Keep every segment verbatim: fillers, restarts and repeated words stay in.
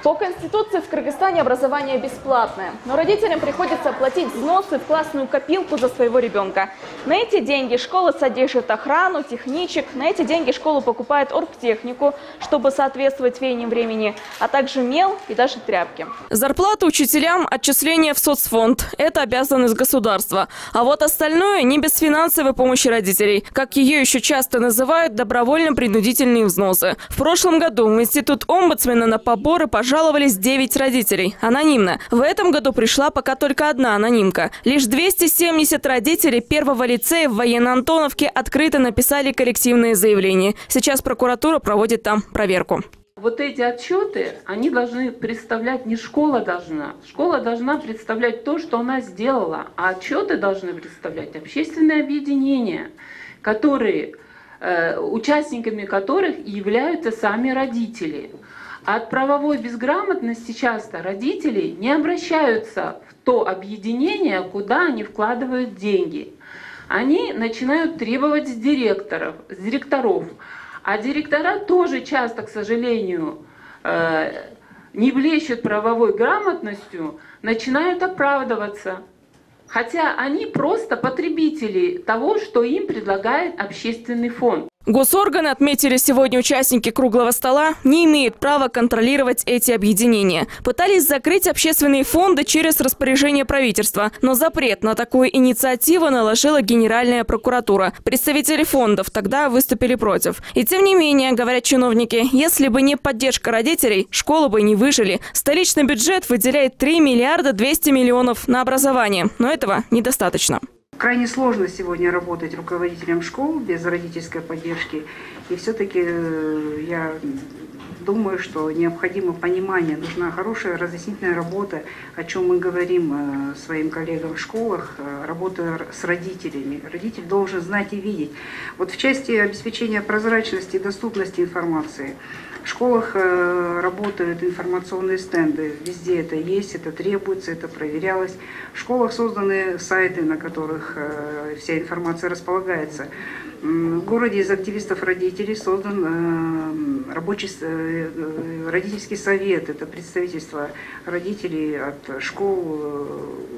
По Конституции в Кыргызстане образование бесплатное, но родителям приходится платить взносы в классную копилку за своего ребенка. На эти деньги школа содержит охрану, техничек, на эти деньги школа покупает оргтехнику, чтобы соответствовать веяниям времени, а также мел и даже тряпки. Зарплата учителям, отчисления в соцфонд – это обязанность государства. А вот остальное не без финансовой помощи родителей. Как ее еще часто называют, добровольно-принудительные взносы. В прошлом году в институт омбудсмена на поборы пожаловались девять родителей. Анонимно. В этом году пришла пока только одна анонимка. Лишь двести семьдесят родителей первого лицея в Военно-Антоновке открыто написали коллективные заявления. Сейчас прокуратура проводит там проверку. Вот эти отчеты, они должны представлять, не школа должна. Школа должна представлять то, что она сделала, а отчеты должны представлять общественные объединения, которые, э, участниками которых являются сами родители. От правовой безграмотности часто родители не обращаются в то объединение, куда они вкладывают деньги. Они начинают требовать с директоров, с директоров. А директора тоже часто, к сожалению, не блещут правовой грамотностью, начинают оправдываться. Хотя они просто потребители того, что им предлагает общественный фонд. Госорганы, отметили сегодня участники круглого стола, не имеют права контролировать эти объединения. Пытались закрыть общественные фонды через распоряжение правительства, но запрет на такую инициативу наложила Генеральная прокуратура. Представители фондов тогда выступили против. И тем не менее, говорят чиновники, если бы не поддержка родителей, школы бы не выжили. Столичный бюджет выделяет три миллиарда двести миллионов на образование, но этого недостаточно. Крайне сложно сегодня работать руководителем школ без родительской поддержки. И все-таки я думаю, что необходимо понимание, нужна хорошая разъяснительная работа, о чем мы говорим своим коллегам в школах, работа с родителями. Родитель должен знать и видеть. Вот в части обеспечения прозрачности и доступности информации. В школах работают информационные стенды, везде это есть, это требуется, это проверялось. В школах созданы сайты, на которых вся информация располагается. В городе из активистов родителей создан рабочий, родительский совет, это представительство родителей от школ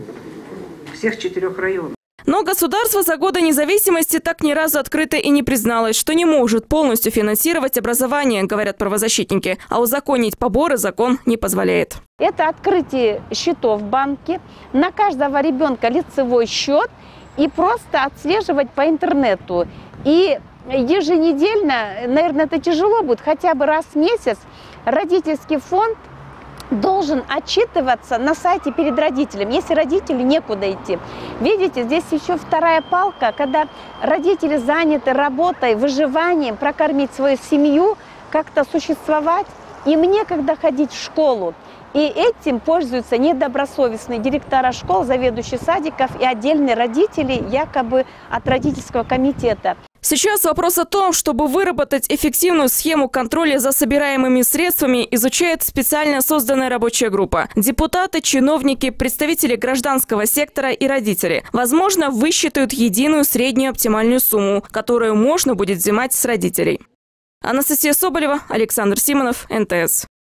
всех четырех районов. Но государство за годы независимости так ни разу открыто и не призналось, что не может полностью финансировать образование, говорят правозащитники. А узаконить поборы закон не позволяет. Это открытие счетов в банке, на каждого ребенка лицевой счет и просто отслеживать по интернету. И еженедельно, наверное, это тяжело будет, хотя бы раз в месяц родительский фонд должен отчитываться на сайте перед родителем, если родителю некуда идти. Видите, здесь еще вторая палка, когда родители заняты работой, выживанием, прокормить свою семью, как-то существовать, им некогда ходить в школу. И этим пользуются недобросовестные директора школ, заведующие садиков и отдельные родители, якобы от родительского комитета. Сейчас вопрос о том, чтобы выработать эффективную схему контроля за собираемыми средствами, изучает специально созданная рабочая группа. Депутаты, чиновники, представители гражданского сектора и родители, возможно, высчитают единую среднюю оптимальную сумму, которую можно будет взимать с родителей. Анастасия Соболева, Александр Симонов, эн тэ эс.